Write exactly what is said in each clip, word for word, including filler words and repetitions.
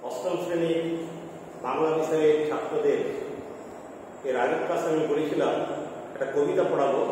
অষ্টম শ্রেণীর বাংলা বিষয়ের ছাত্রদের এর আগের ক্লাসে আমি বলেছিলাম একটা কবিতা পড়াবো।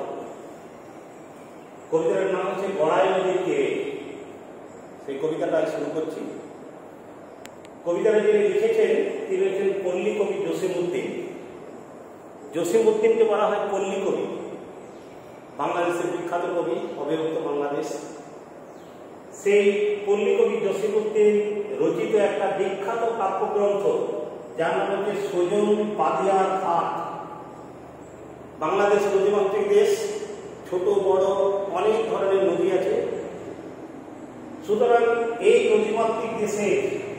কবিতার নাম হচ্ছে গড়াই নদীর তীরে। সেই কবিতাটা শুরু করছি। কবিতাটা যিনি লিখেছেন তিনি হচ্ছেন পল্লী কবি জসিমউদ্দিন। জসিমউদ্দিনকে বলা হয় পল্লী কবি। বাংলাদেশের বিখ্যাত কবি, অবিভক্ত বাংলাদেশ। সেই পল্লী কবি জসিমউদ্দিন রচিত একটা বিখ্যাত কাব্যগ্রন্থ যার নাম হচ্ছে সজন বাদিয়ার ঘাট। বাংলাদেশ নদীমাতৃক দেশ, ছোট বড় অনেক ধরনের নদী আছে। সুতরাং এই নদীমাতৃক দেশে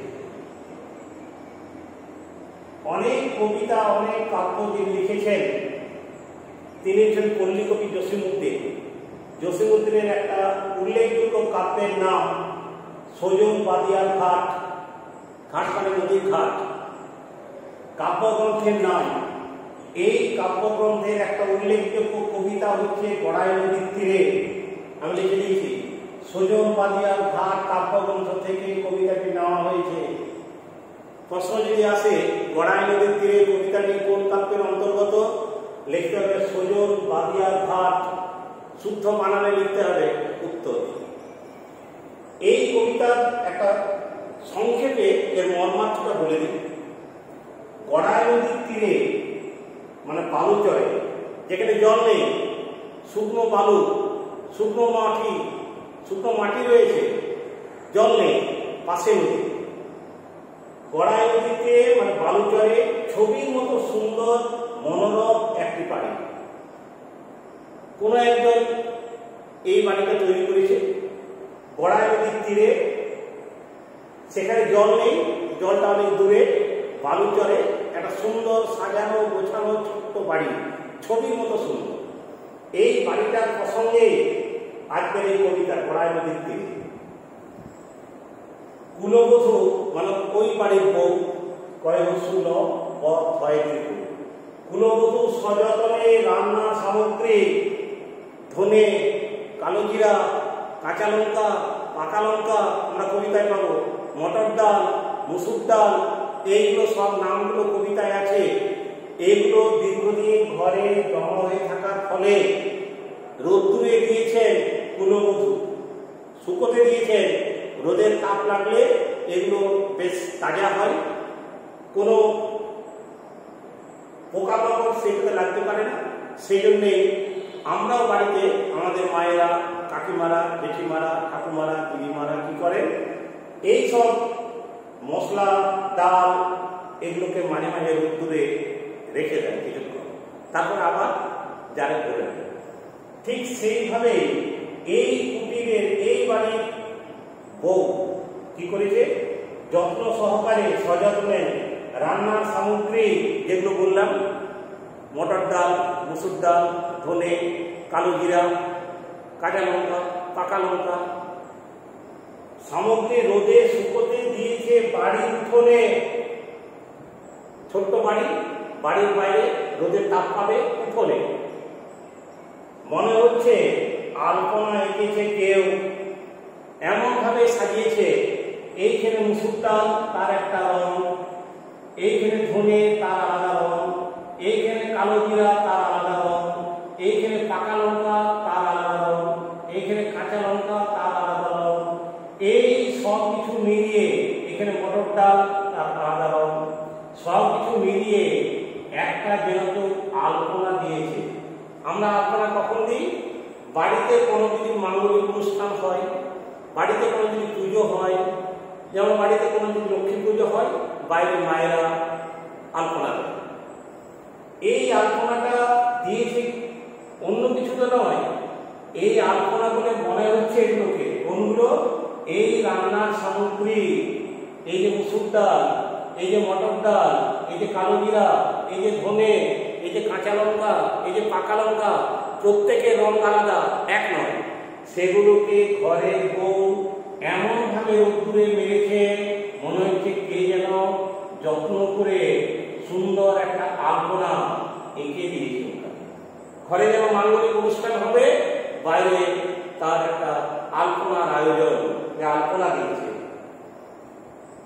অনেক কবিতা, অনেক কাব্য যিনি লিখেছেন তিনি হচ্ছেন পল্লী কবি জসিমউদ্দিন। জসিমউদ্দিনের একটা উল্লেখযোগ্য কাব্যের নাম সজন বাদিয়ার ঘাট। ঘাট মানে নদীর ঘাট। কাব্যগ্রন্থের নাম। এই কাব্যগ্রন্থের একটা উল্লেখযোগ্য কবিতা হচ্ছে গড়াই নদীর তীরে। আমি লিখে দিয়েছি সজন বাদিয়ার ঘাট কাব্যগ্রন্থ থেকে কবিতাটি নেওয়া হয়েছে। প্রশ্ন যদি আসে গড়াই নদীর তীরে কবিতাটি কোন কাব্যের অন্তর্গত, লিখতে হবে সজন বাদিয়ার ঘাট। শুদ্ধ বানানে লিখতে হবে উত্তর। এই কবিতার একটা সংক্ষেপে এর মর্মার্থটা বলে দিই। গড়াই নদীর তীরে মানে বালুচরে, যেখানে জল নেই, শুকনো বালু, শুকনো মাটি, শুকনো মাটি রয়েছে, জল নেই, পাশে নদী। গড়াই নদীতে মানে বালুচরে ছবির মতো সুন্দর মনোরম একটি বাড়ি। কোন একজন এই বাড়িটা তৈরি করেছে গড়াই নদীর তীরে। সেখানে জল নেই, জলটা অনেক দূরে, বালুচরে একটা সুন্দর সাজানো গোছানো ছোট্ট বাড়ি, ছবির মতো সুন্দর। এই বাড়িটার প্রসঙ্গে আজকের এই কবিতা গড়াই নদীর তীরে। কুলবধূ মানে ওই বাড়ির বউ, কয় শুল ভয় দীর্ঘ। কুলবধূ সযতনে রান্না সামগ্রী, ধনে, কালো জিরা, কাঁচা লঙ্কা, পাকা লঙ্কা আমরা কবিতায় পাবো, মটর ডাল, মুসুর ডাল, এইগুলো সব নামগুলো কবিতায় আছে। এগুলো দীর্ঘদিন ঘরে জমা হয়ে থাকার ফলে রোদ্দুরে দিয়েছেন কুলবধূ, শুকোতে দিয়েছেন। রোদের তাপ লাগলে এগুলো বেশ তাজা হয়, কোনো পোকামাকড় সেগুলো লাগতে পারে না। সেই জন্যে আমরাও বাড়িতে আমাদের মায়েরা, কাকিমারা, জেঠিমারা, ঠাকুমারা, দিদিমারা কি করেন, এই সব মশলা, ডাল এগুলোকে মাঝে মাঝে রোদ্দুরে রেখে দেন কিছুক্ষণ, তারপর আবার জারে ভরে দেন। ঠিক সেইভাবে এই কুটিরের এই বাড়ির বউ কি করেছে, যত্ন সহকারে সযত্নে রান্নার সামগ্রী যেগুলো বললাম, মটর ডাল, মুসুর ডাল, ধনে, কালো জিরা, কাঁচা লঙ্কা, পাকা লঙ্কা সামগ্রী রোদে শুকোতে দিয়েছে বাড়ির উঠোনে। ছোট্ট বাড়ি, বাড়ির বাইরে রোদের তাপ পাবে উঠোনে। মনে হচ্ছে আলপনা এঁকেছে কেউ, এমন ভাবে সাজিয়েছে। এইখানে মুসুর ডাল তার একটা রং, এইখানে ধনে তার আলাদা রং, এইখানে কালো জিরা তার আলাদা রং, এইখানে পাকা লঙ্কা তার আলাদা রং, এইখানে কাঁচা লঙ্কা তার আলাদা রং। এই সব কিছু মিলিয়ে এখানে মটর ডাল তার আলাদা রং, সব কিছু মিলিয়ে একটা যেহেতু আলপনা দিয়েছে। আমরা আলপনা কখন দিই? বাড়িতে কোনো যদি মাঙ্গলিক অনুষ্ঠান হয়, বাড়িতে কোনো যদি পুজো হয়, যেমন বাড়িতে কোনো যদি লক্ষ্মী পুজো হয়, বাইরে মায়েরা আলপনা দেয়। এই আলপনাটা দিয়েছে অন্য কিছু তো নয়। এই আলপনা বলে মনে হচ্ছে এগুলোকে, কোনগুলো? এই রান্নার সামগ্রী, এই যে মুসুর ডাল, এই যে মটর ডাল, এই যে কালো জিরা, এই যে ধনে, এই যে কাঁচা লঙ্কা, এই যে পাকা লঙ্কা, প্রত্যেকের রং আলাদা, এক নয়। সেগুলোকে ঘরের বউ এমন ভাবে রোদ্দুরে মেরেছে, মনে হচ্ছে কে যেন যত্ন করে সুন্দর একটা আলপনা এঁকে দিয়েছে। ঘরে যেমন মাঙ্গলিক অনুষ্ঠান হবে, বাইরে তার একটা আলপনার আয়োজন, আলপনা দিয়েছে।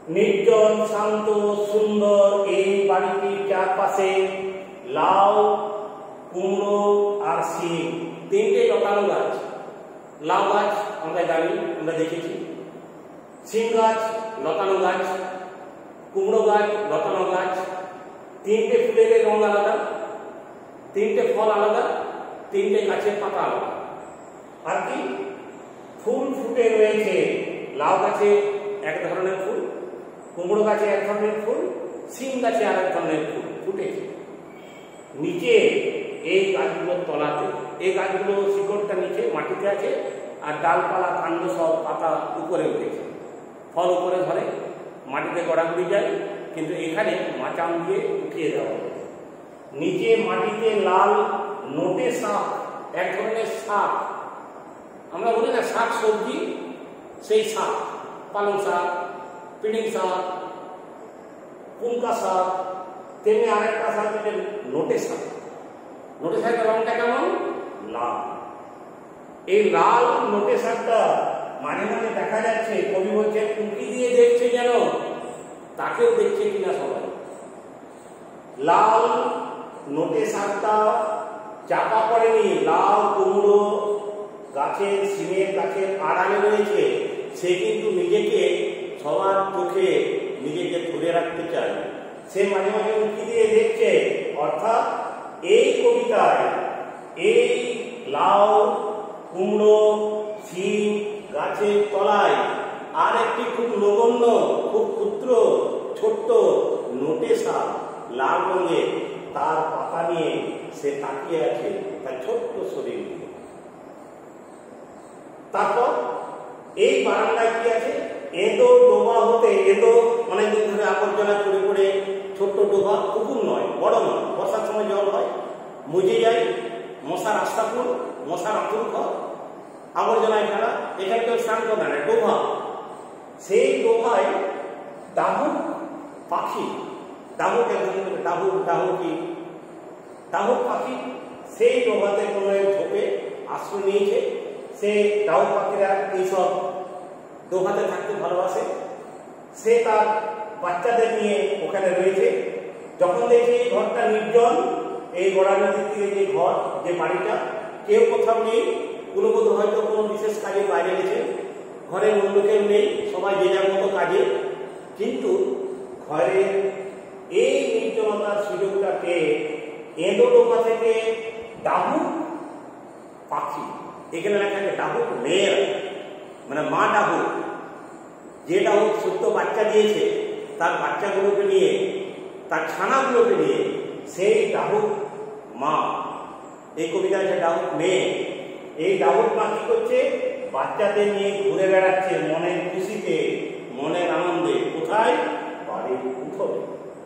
নির্জন শান্ত সুন্দর এই বাড়িটির চারপাশে লাউ, কুমড়ো আর শিম তিনটে লতানো গাছ। লাউ গাছ আমরা জানি, আমরা দেখেছি। শিম গাছ লতানো গাছ, কুমড়ো গাছ লতানো গাছ। তিনটে ফুলের রং আলাদা, তিনটে ফল আলাদা, তিনটে গাছের পাতা আলাদা। আর কি ফুল ফুটে রয়েছে। লাউ গাছে এক ধরনের ফুল, কুমড়ো গাছে এক ধরনের ফুল, শিম গাছে আর এক ধরনের ফুল ফুটেছে। নিচে এই গাছগুলোর তলাতে, এই গাছগুলো শিকড়টা নিচে মাটিতে আছে, আর ডালপালা কাণ্ড সব পাতা উপরে উঠেছে। ফল উপরে ধরে, মাটিতে গড়াগড়ি যায়, কিন্তু এখানে মাচান দিয়ে উঠিয়ে দেওয়া হবে। নিচে মাটিতে লাল নোটে শাক, এক ধরনের শাক, আমরা বলি না শাক সবজি, সেই শাক, পালং শাক, পিড়িং শাক, কুমকা শাক, তেমনি আরেকটা শাক যেটা নোটে শাক। নোটে শাকের রংটা কেমন? লাল। এই লাল নোটে শাকটা মাঝে মাঝে দেখা যাচ্ছে, কবি বলছে উঁকি দিয়ে দেখছে যেন তাকেও দেখছে কিনা সবাই। লাল নোটে শাকটা চাপা পড়েনি, লাল কুমড়ো গাছের, শিমের গাছের আড়ালে রয়েছে। সে কিন্তু নিজেকে সবার চোখে নিজেকে ধরে রাখতে চায়, সে মাঝে মাঝে উঁকি দিয়ে দেখছে। অর্থাৎ এই কবিতায় এই লাউ, কুমড়ো, শিম গাছের তলায় আর একটি খুব নগণ্য, খুব ক্ষুদ্র ছোট্ট নোটে শাক লাল রঙের, তার পাতা নিয়ে সে তাকিয়ে আছে তার ছোট্ট শরীর নিয়ে। তারপর এই বারান্দায় কি আছে? এঁদো ডোবা হতে, এঁদো অনেকদিন ধরে আবর্জনা করে করে ছোট্ট ডোবা, পুকুর নয়, বড় নয়, বর্ষার সময় জল হয়, মুজে যায়, মশার আস্তাপুর, মশার আতুর ঘর, আবর্জনায় ফেলা। এখানে কেউ স্নান করে না, ডোভা। সেই ডোভায় ডাহুক পাখি, ডাহুক ডাহুক ডাহুক কি ডাহুক পাখি সেই ডোভাতে কোনো ঝোপে আশ্রয় নিয়েছে। সে ডাহুক পাখিরা এইসব ডোভাতে থাকতে ভালোবাসে। সে তার বাচ্চাদের নিয়ে ওখানে রয়েছে। যখন দেখে এই ঘরটা নির্জন, এই গোড়া নদীর তীরে যে ঘর, যে বাড়িটা, কেউ কোথাও নেই, কুলবোধ হয়তো কোনো বিশেষ কাজে বাইরে গেছে, ঘরে অন্য কেউ নেই, সবাই যে যার মতো কাজে। কিন্তু ঘরে এই নির্জনতার সুযোগটা পেয়ে এঁদো ডোবা থেকে ডাহুক পাখি, এখানে লেখা আছে ডাহুক মেয়ের, মানে মা ডাহুক, যে ডাহুক ছোট্ট বাচ্চা দিয়েছে, তার বাচ্চাগুলোকে নিয়ে, তার ছানাগুলোকে নিয়ে, সেই ডাহুক মা, এই কবিতা আছে ডাহুক মেয়ে। এই ডাহুক মা কি করছে? বাচ্চাদের নিয়ে ঘুরে বেড়াচ্ছে মনের খুশিতে, মনের আনন্দে। কোথায়? বাড়ির উঠোনে।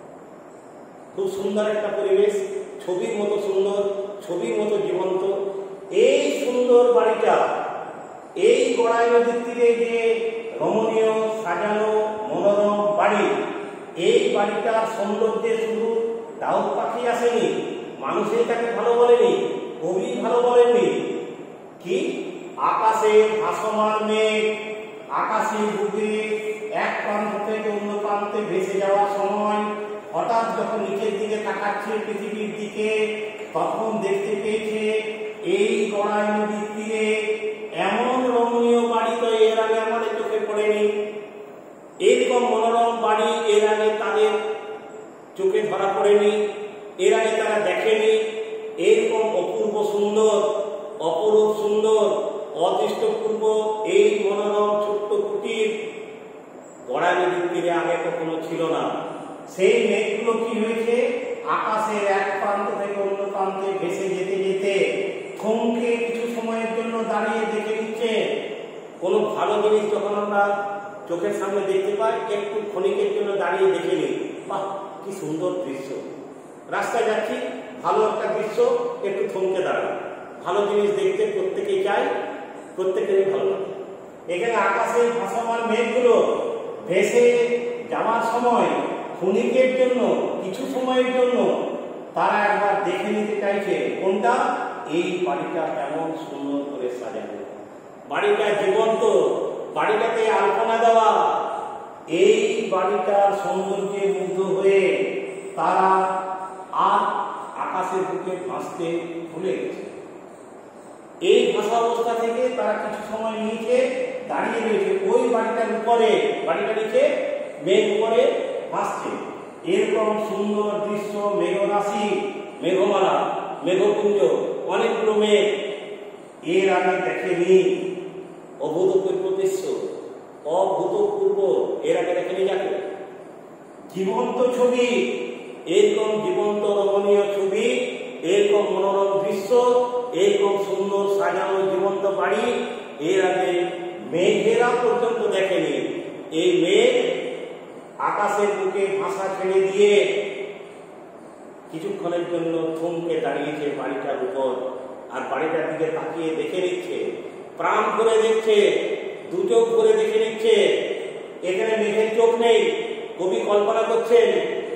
খুব সুন্দর একটা পরিবেশ, ছবির মতো সুন্দর, ছবির মতো জীবন্ত। এই সুন্দর বাড়িটা, এই গড়াই নদীর তীরে যে রমণীয় সাজানো মনোরম বাড়ি, এই বাড়িটার সৌন্দর্যে শুধু ডাহুক পাখি আসেনি, মানুষের তাকে ভালো বলেনি, কবি ভালো বলেননি। কি? আকাশে ভাসমান মেঘ, আকাশে বুকে এক প্রান্ত থেকে অন্য প্রান্তে ভেসে যাওয়ার সময় হঠাৎ যখন নিচের দিকে তাকাচ্ছে পৃথিবীর দিকে, তখন দেখতে পেয়েছে এই গড়াই নদীর তীরে এমন রমণীয় বাড়ি তো এর আগে আমাদের চোখে পড়েনি। এরকম মনোরম বাড়ি এর আগে তাদের চোখে ধরা পড়েনি, এর আগে তারা দেখেনি। এরকম অপূর্ব সুন্দর, অপরূপ সুন্দর, অদৃষ্টপূর্ব এই মনোরম ছোট্ট কুটির গড়াই নদীর তীরে আগে কখনো ছিল না। সেই মেঘগুলো কি হয়েছে? আকাশের এক প্রান্ত থেকে অন্য প্রান্তে ভেসে যেতে যেতে থমকে কিছু সময়ের জন্য দাঁড়িয়ে দেখে নিচ্ছে। কোনো ভালো জিনিস যখন আমরা চোখের সামনে দেখতে পাই, একটু ক্ষণিকের জন্য দাঁড়িয়ে দেখে নিই, বাহ কি সুন্দর দৃশ্য। রাস্তায় যাচ্ছি, ভালো একটা দৃশ্য, একটু থমকে দাঁড়াই। ভালো জিনিস দেখতে প্রত্যেকেই চাই, প্রত্যেকেরই ভালো লাগে। এখানে আকাশে ভাসমান মেঘগুলো ভেসে যাওয়ার সময় ক্ষণিকের জন্য, কিছু সময়ের জন্য তারা একবার দেখে নিতে চাইছে। কোনটা? এই বাড়িটা কেমন সুন্দর করে সাজানো, বাড়িটা জীবন্ত, বাড়িটাতে আলপনা দেওয়া, এই বাড়িটার সৌন্দর্যে মুগ্ধ হয়ে তারা আর আকাশের বুকে ভাসতে ভুলে গেছে। এই ভাষা অবস্থা থেকে তারা কিছু সময় নিচে দাঁড়িয়ে রয়েছে, ওই বাড়িটার উপরে, বাড়িটার নিচে মেঘ উপরে ভাসছে। এরকম সুন্দর দৃশ্য, মেঘরাশি, মেঘমালা, মেঘপুঞ্জ, অনেকগুলো মেঘ এর আগে দেখেনি। অভূতপূর্ব দৃশ্য, অভূতপূর্ব, এর আগে দেখেনি যাকে। জীবন্ত ছবি, এরকম জীবন্ত রমণীয় ছবি, এরকম মনোরম দৃশ্য, এরকম সুন্দর সাজানো জীবন্ত বাড়ি এর আগে মেঘেরা পর্যন্ত দেখেনি। এই মেঘ আকাশের বুকে ভাষা ছেড়ে দিয়ে কিছুক্ষণের জন্য থমকে দাঁড়িয়েছে বাড়িটার উপর, আর বাড়িটার দিকে তাকিয়ে দেখে নিচ্ছে, প্রাণ করে দেখছে, দু চোখ করে দেখে নিচ্ছে। এখানে মেঘের চোখ নেই, কবি কল্পনা করছেন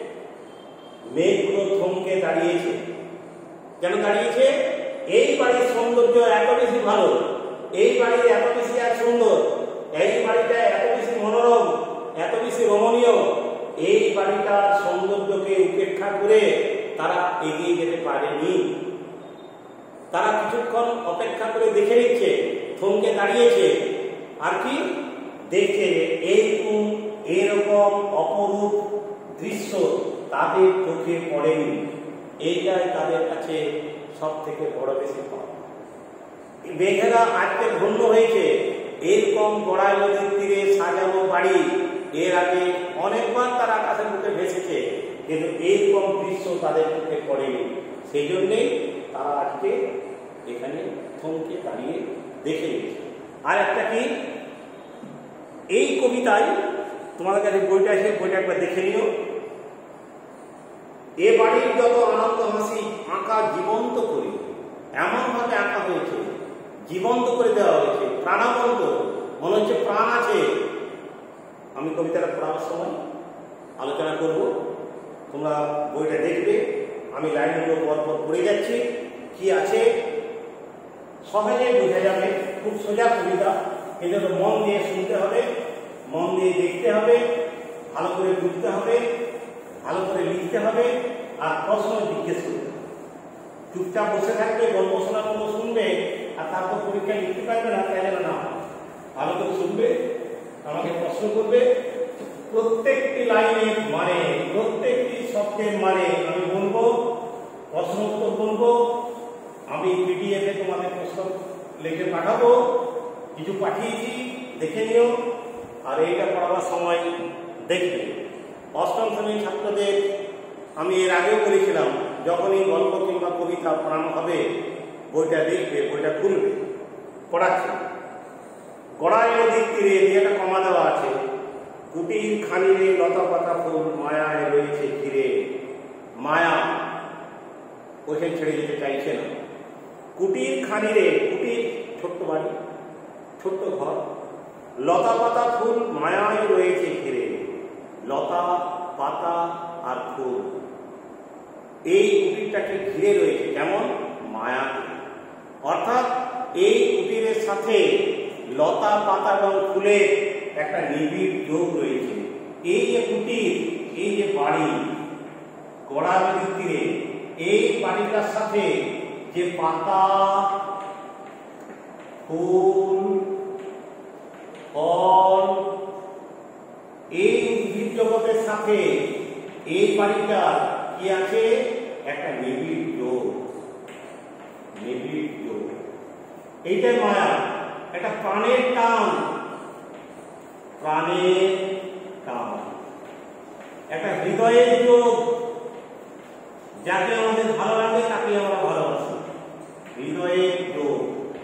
মেঘগুলো থমকে দাঁড়িয়েছে। কেন দাঁড়িয়েছে? এই বাড়ির সৌন্দর্য এত বেশি ভালো, এই বাড়ি এত বেশি আর সুন্দর, এই বাড়িটা এত বেশি মনোরম, এত বেশি রমণীয়, এই বাড়িটার সৌন্দর্যকে উপেক্ষা করে তারা এগিয়ে যেতে পারেনি। তারা কিছুক্ষণ অপেক্ষা করে দেখে নিচ্ছে, থমকে দাঁড়িয়েছে, আর কি দেখছে এইরকম এরকম অপরূপ দৃশ্য তাদের চোখে পড়েনি। এইটাই তাদের কাছে সব থেকে বড় বেশি পাওয়া। মেঘেরা আজকে ধন্য হয়েছে এরকম গড়াই নদীর তীরে সাজানো বাড়ি এর আগে অনেকবার তারা আকাশের মুখে ভেসেছে, কিন্তু এইরকম দৃশ্য তাদের মুখে পড়েনি। সেই জন্যেই তারা আজকে এখানে থমকে দাঁড়িয়ে দেখে নিয়েছে। আর একটা কি, এই কবিতায় তোমাদের কাছে বইটা এসে বইটা একবার দেখে নিও। এ বাড়ির যত আনন্দ হাসি আঁকা জীবন্ত করে, এমন ভাবে আঁকা হয়েছে, জীবন্ত করে দেওয়া হয়েছে, প্রাণবন্ত, মনে হচ্ছে প্রাণ আছে। আমি কবিতাটা পড়ার সময় আলোচনা করব, তোমরা বইটা দেখবে। আমি লাইনগুলো পরপর পড়ে যাচ্ছি, কি আছে সহজে বোঝা যাবে। খুব সোজা কবিতা, এজন্য মন দিয়ে শুনতে হবে, মন দিয়ে দেখতে হবে, ভালো করে বুঝতে হবে, ভালো করে লিখতে হবে, আর প্রশ্ন জিজ্ঞেস করতে হবে। চুপচাপ বসে থাকবে, গল্প শোনার মতো শুনবে, আর তারপর পরীক্ষা লিখতে পারবে না, তাই যেন না। ভালো করে শুনবে, আমাকে প্রশ্ন করবে, প্রত্যেকটি লাইনের মানে, প্রত্যেকটি শব্দের মানে আমি বলবো, প্রশ্ন উত্তর বলবো। আমি পিডিএফ এ তোমাদের প্রশ্ন লিখে পাঠাবো, কিছু পাঠিয়েছি, দেখে নিও। আর এইটা পড়াবার সময় দেখবে। অষ্টম শ্রেণীর ছাত্রদের আমি এর আগেও বলেছিলাম, যখনই গল্প কিংবা কবিতা পড়ানো হবে বইটা দেখবে, বইটা খুলবে, পড়াচ্ছে। গড়াই নদীর তীরে একটা কমা দেওয়া আছে, কুটির খানিরে লতা পাতা ফুল মায়ায় রয়েছে ঘিরে। মায়া ওইখানে ছেড়ে যেতে চাইছে না। কুটির খানিরে, কুটির ছোট্ট বাড়ি, ছোট্ট ঘর, লতা পাতা ফুল মায়ায় রয়েছে ঘিরে। লতা পাতা আর ফুল এই কুটিরটাকে ঘিরে রয়েছে, যেমন মায়া। অর্থাৎ এই কুটিরের সাথে লতা পাতা এবং ফুলের একটা নিবিড় যোগ রয়েছে। এই যে কুটির, এই যে বাড়ি গড়া নদীর তীরে, এই বাড়িটার সাথে যে পাতা, ফুল, ফল, এই উদ্ভিদ জগতের সাথে এই বাড়িটা কি আছে, একটা নিবিড় যোগ, নিবিড় যোগ। এইটাই মায়া, একটা প্রাণের টান, প্রাণের টান, একটা হৃদয়ের যোগ। যাকে আমাদের ভালো লাগে তাকে আমরা ভালোবাসি, হৃদয়ের যোগ।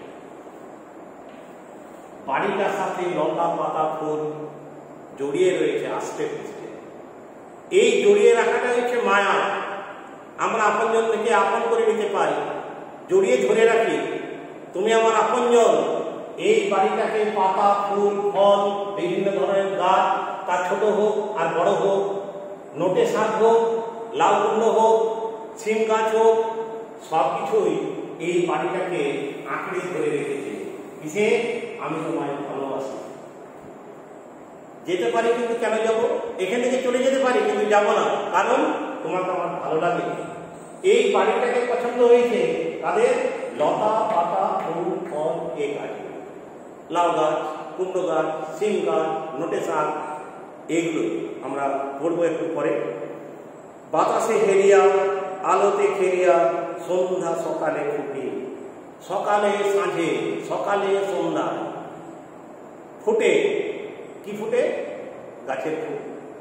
বাড়িটার সাথে লতা পাতা ফুল জড়িয়ে রয়েছে আস্তে আস্তে। এই জড়িয়ে রাখাটা হচ্ছে মায়া। আমরা আপনজন থেকে আপন করে নিতে পাই, জড়িয়ে ধরে রাখি, তুমি আমার আপনজন। এই বাড়িটাকে পাতা, ফুল, ফল, বিভিন্ন ধরনের গাছ, তার ছোট হোক আর বড় হোক, নোটে শাক হোক, লাউ কুমড়ো হোক, সিম গাছ হোক, সব কিছুই এই বাড়িটাকে আঁকড়ে ধরে রেখেছে। কিসে? আমি তোমায় ভালোবাসি। যেতে পারি, কিন্তু কেন যাব? এখান থেকে চলে যেতে পারি, কিন্তু যাব না, কারণ তোমাকে আমার ভালো লাগে। এই বাড়িটাকে পছন্দ হয়েছে তাদের লতা পাতা ফুল ফল এই গাছ, লাউ গাছ, কুমড়ো গাছ, সিম গাছ, নোটে শাক, এগুলো আমরা পড়বো একটু পরে। বাতাসে হেরিয়া আলোতে খেরিয়া সন্ধ্যা সকালে ফুটে, সকালে সাঁঝে সকালে সন্ধ্যায় ফুটে। কি ফুটে? গাছের ফুল।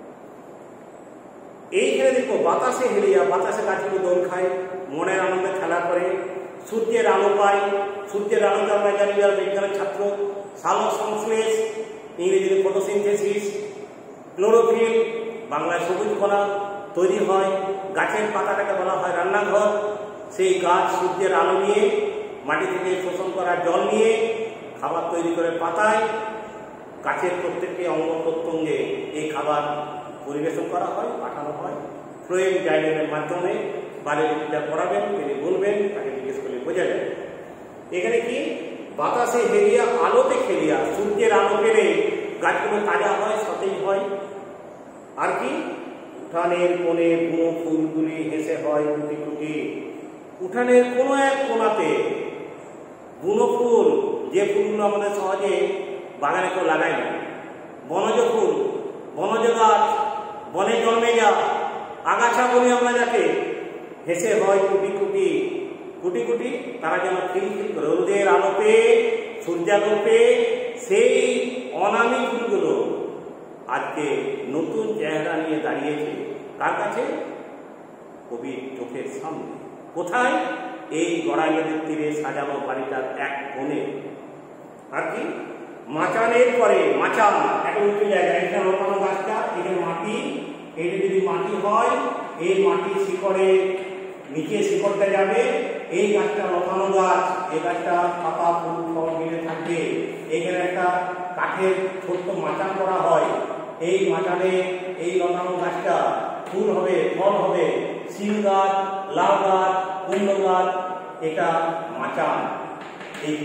এইখানে দেখো বাতাসে হেরিয়া, বাতাসে গাছগুলো দোল খায়, মনের আনন্দে খেলা করে, সূর্যের আলো পায়। সূর্যের আলোতে আমরা জানি যারা বিজ্ঞানের ছাত্র, সালো সংশ্লেষ, ইংরেজিতে ফটোসিনথেসিস, ক্লোরোফিল, বাংলায় সবুজ কণা তৈরি হয়। গাছের পাতাটাকে বলা হয় রান্নাঘর। সেই গাছ সূর্যের আলো নিয়ে, মাটি থেকে শোষণ করা জল নিয়ে খাবার তৈরি করে পাতায়। গাছের প্রত্যেকটি অঙ্গ প্রত্যঙ্গে এই খাবার পরিবেশন করা হয়, পাঠানো হয় ফ্লোয়েম গাইডের মাধ্যমে। বায়োলজিটা পড়াবেন, তিনি বলবেন, তাকে জিজ্ঞেস করলে বোঝা যাবে। এখানে কি? বাতাসে হেরিয়া আলোতে খেলিয়া, সূর্যের আলো পেলে গাছগুলো তাজা হয়, সতেজ হয়। আর কি? উঠানের কোণে বুনো ফুলগুলি হেসে হয় কুটি কুটি। উঠানের কোনো এক কোণাতে বুনো ফুল, যে ফুলগুলো আমাদের সহজে বাগানে কেউ লাগায় না, বনজ ফুল, বনজ গাছ, বনে জন্মে যা আগাছা বলি আমরা যাকে, হেসে হয় কুটি কুটি কুটি কুটি। তারা যেন খিলখিল করে রোদের আলোতে, সূর্যালোকে সেই অনামী ফুলগুলো আজকে নতুন চেহারা নিয়ে দাঁড়িয়েছে। কার কাছে? কবির চোখের সামনে। কোথায়? এই গড়াই নদীর তীরে সাজানো বাড়িটার এক কোণে। আর কি? মাচানের পরে, মাচান একটা উঁচু জায়গা, এটা রোপানো গাছটা, এখানে মাটি, এটা যদি মাটি হয়, এই মাটির শিকড়ে নিচে শিকড়টা যাবে। এই গাছটা রোপানো গাছ, এই গাছটা পাতা ফুল ফল মিলে থাকবে। এখানে একটা কাঠের ছোট্ট মাচান করা হয়। এই মাচানে এই লতানো গাছটা ফুল হবে, ফল হবে, সিম গাছ, লাউ গাছ, কুমড়ো গাছ, এটা মাচান। এই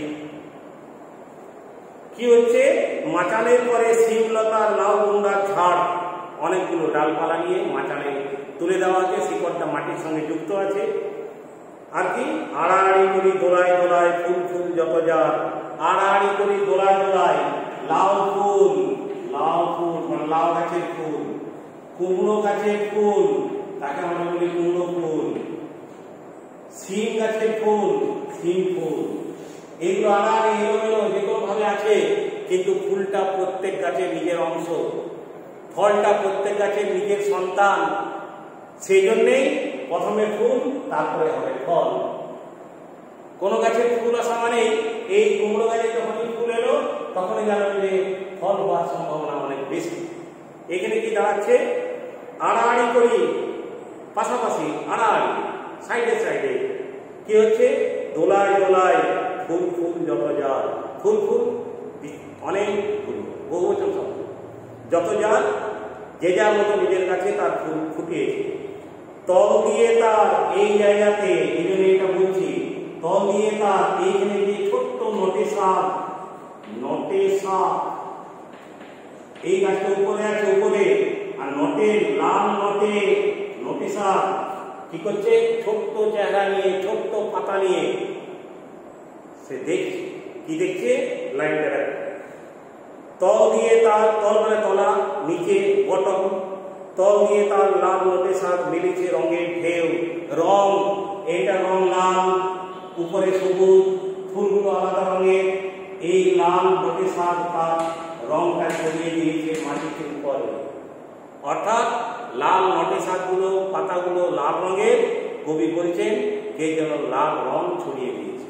কি হচ্ছে? মাচানের পরে শিমলতা, লাউ কুমড়ার ঝাড়, অনেকগুলো ডালপালা নিয়ে মাচানে তুলে দেওয়া আছে, শিকড়টা মাটির সঙ্গে যুক্ত আছে। আর কি? আড়াআড়ি করি দোলায় দোলায় ফুল ফুল যত যার, আড়াআড়ি করি দোলায় দোলায় লাউ ফুল, লাউ ফুল মানে লাউ গাছের ফুল, কুমড়ো গাছের ফুল, তাকে আমরা বলি কুমড়ো ফুল, সিম গাছের ফুল, সিম ফুল। এগুলো আড়াআড়ি এলোমেলো যে কোনো ভাবে আছে, কিন্তু ফুলটা প্রত্যেক গাছের নিজের অংশ, ফলটা প্রত্যেক গাছের নিজের সন্তান। সেই জন্যেই প্রথমে ফুল, তারপরে হবে ফল। কোন গাছের ফুল আসা মানে এই কুমড়ো গাছে যখনই ফুল এলো তখনই জানবেন যে ফল হওয়ার সম্ভাবনা অনেক বেশি। এখানে কি দাঁড়াচ্ছে? আড়াআড়ি করি, পাশাপাশি আড়াআড়ি, সাইডে সাইডে কি হচ্ছে? দোলায় দোলায় ফুল ফুল যত যার, ফুল ফুল অনেক ফুল, বহুবচন শব্দ, যত যার যে যার মতো নিজের কাছে তার ফুল ফুটিয়েছে। তল দিয়ে তার এই জায়গাতে, এই জন্য এটা বলছি, তল দিয়ে তার এইখানে যে ছোট্ট নটে শাক, নটে শাক, এই গাছটা উপরে আছে, উপরে, আর নটের লাল নটে, নটে শাক কি করছে? ছোট্ট চেহারা নিয়ে, ছোট্ট পাতা নিয়ে সে দেখছে। কি দেখছে? লাইনটা দেখ। তল দিয়ে তার, তল মানে তলা, নিচে বটম, তল দিয়ে তার লাল নটে শাক মিলেছে রঙের ঢেউ। রং, এইটা রং লাল, উপরে সবুজ, ফুলগুলো আলাদা রঙের। এই লাল নটে শাক তার রংটা ছড়িয়ে দিয়েছে মাটির উপরে। অর্থাৎ লাল নটে শাকগুলো, পাতাগুলো লাল রঙের। কবি বলছেন কে যেন লাল রং ছড়িয়ে দিয়েছে।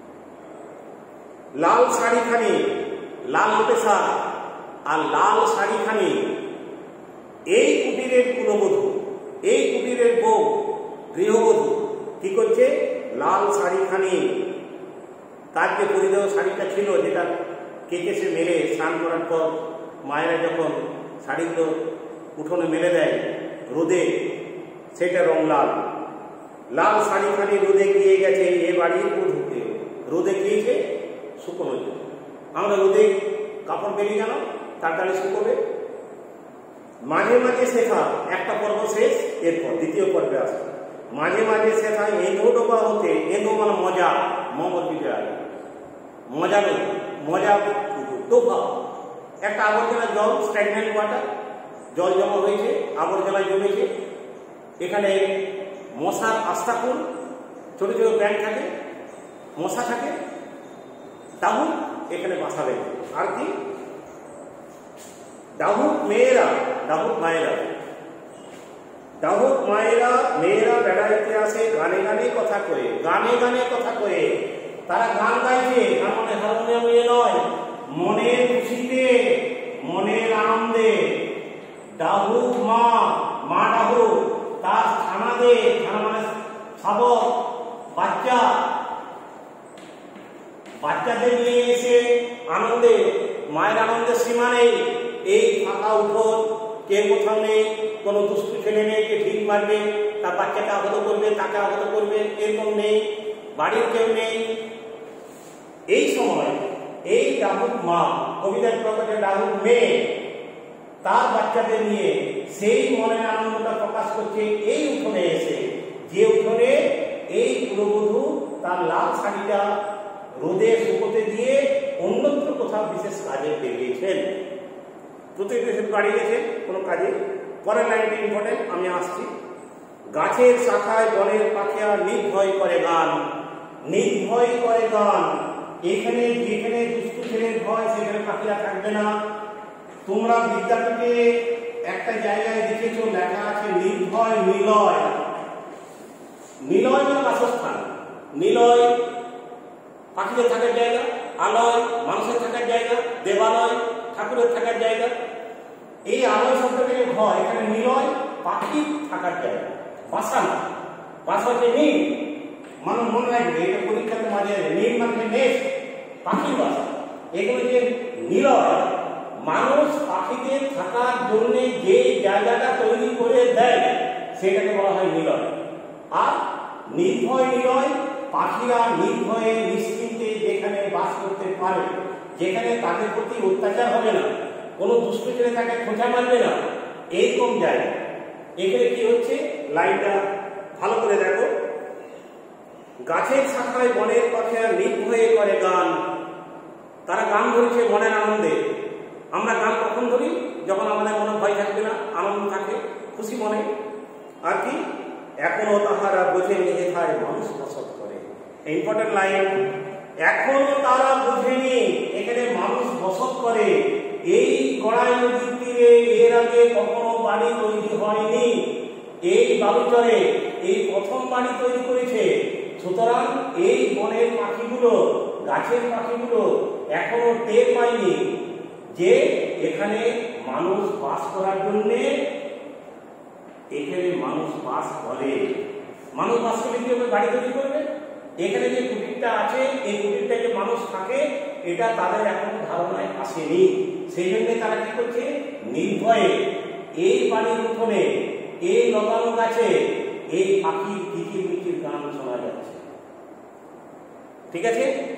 লাল শাড়িখানি, লাল নটে শাক আর লাল শাড়িখানি, এই কুটিরের কুলবধূ, এই কুটিরের বউ, গৃহবধূ কি করছে? লাল শাড়িখানি, তার যে পরিধেয় শাড়িটা ছিল, যেটা কেকে সে মেলে স্নান করার পর মায়েরা যখন শাড়িগুলো উঠোনে মেলে দেয় রোদে, সেটা রং লাল। লাল শাড়িখানি রোদে গিয়ে গেছে এ বাড়ির বধূকে। রোদে গিয়েছে শুকোনোর জন্য। আমরা রোদে কাপড় বেরিয়ে গেল, তাড়াতাড়ি শুকোবে, মাঝে মাঝে শেখা একটা পর্ব শেষ, এরপর দ্বিতীয় পর্বে আসে। মাঝে মাঝে শেখা এনো ডোবা হতে, এনো মানে মজা, মোহাম্মদ বিজয় মজা নেই, মজা ডোবা একটা আবর্জনা জল, স্ট্যাগন্যান্ট ওয়াটার, জল জমা হয়েছে, আবর্জনা জমেছে, এখানে মশার আস্তাকুল, ছোট ছোট ব্যাংক থাকে, মশা থাকে, ডাহুক এখানে বাসা দেয়। আর কি ডাহুক মেয়েরা, ডাহুক মায়েরা, ডাহুক মায়েরা মেয়েরা বেড়াইতে আসে গানে গানে কথা কয়ে, গানে গানে কথা কয়ে। তারা গান গাইছে, তার মানে হারমোনিয়ামে নয়, মনের খুশিতে, মনের আনন্দে। ডাহুক মা, মা ডাহুক তার ছানাদে, ছানা মানে শাবক, বাচ্চা, বাচ্চাদের নিয়ে এসে আনন্দে, মায়ের আনন্দের সীমা নেই। এই ফাঁকা উঠোন, কে কোথাও নেই, কোনো দুষ্টু ছেলে নেই কে ঠিক মারবে, তার বাচ্চাকে আহত করবে, তাকে আহত করবে, এরকম নেই, বাড়ির কেউ নেই। এই সময় এই ডাহুক মা, কবিতার প্রকাশে ডাহুক মেয়ে, তার বাচ্চাদের নিয়ে সেই মনের আনন্দটা প্রকাশ করছে এই উঠোনে এসে, যে উঠোনে এই পুরবধূ তার লাল শাড়িটা রোদে শুকোতে দিয়ে অন্যত্র কোথাও বিশেষ কাজে বেরিয়েছেন। প্রতিবেশীর বাড়ি গেছেন কোনো কাজে। পরের লাইনটি ইম্পর্টেন্ট, আমি আসছি। গাছের শাখায় বনের পাখিয়া নির্ভয় করে গান, নির্ভয় করে গান। এখানে যেখানে দুষ্টু ছেলের ভয়, সেখানে পাখিরা থাকবে না। তোমরা বিদ্যাপীঠে একটা জায়গায় দেখেছো লেখা আছে নির্ভয় নিলয়। নিলয় মানে বাসস্থান, নিলয় পাখিদের থাকার জায়গা, আলয় মানুষের থাকার জায়গা, দেবালয় ঠাকুরের থাকার জায়গা। এই আলয় শব্দ থেকে ঘর, এখানে নিলয় পাখি থাকার জায়গা, বাসা না, বাসা হচ্ছে নীল। মানুষ মনে রাখবে, এটা পরীক্ষাতে মাঝে যাবে, নীল মানে নেস্ট, পাখির বাসা। এগুলো যে নিলয়, মানুষ পাখিদের থাকার জন্য যে জায়গাটা তৈরি করে দেয় সেটাকে বলা হয় নিলয়। আর নির্ভয় নিলয়, পাখিরা নির্ভয়ে নিশ্চিন্তে যেখানে বাস করতে পারে, যেখানে তাদের প্রতি অত্যাচার হবে না, কোনো দুষ্টু ছেলে তাকে খোঁচা মারবে না, এইরকম জায়গা। এখানে কি হচ্ছে, লাইনটা ভালো করে দেখো। গাছের শাখায় বনের পাখিরা নির্ভয়ে করে গান। তারা গান ধরেছে মনের আনন্দে। আমরা গান কখন ধরি? যখন আমাদের মনে ভয় থাকবে না, আনন্দ থাকে, খুশি মনে। আর কি, এখনো তাহারা বোঝেনি হেথায় মানুষ বসত করে। ইম্পর্টেন্ট লাইন, এখনো তারা বোঝেনি এখানে মানুষ বসত করে। এই গড়াই নদীর তীরে এর আগে কখনো বাড়ি তৈরি হয়নি। এই বালুচরে এই প্রথম বাড়ি তৈরি করেছে। সুতরাং এই বনের পাখিগুলো, গাছের পাখিগুলো এখনো টের পায়নি যে এখানে মানুষ বাস করার জন্য, এখানে মানুষ বাস করে। মানুষ বাস করলে কি হবে? বাড়ি তৈরি করবে। এখানে যে কুটিরটা আছে, এই কুটিরটা যে মানুষ থাকে, এটা তাদের এখন ধারণায় আসেনি। সেই জন্য তারা কি করছে, নির্ভয়ে এই বাড়ির উঠোনে, এই লতানো গাছে এই পাখির কিচির মিচির গান শোনা যাচ্ছে। ঠিক আছে।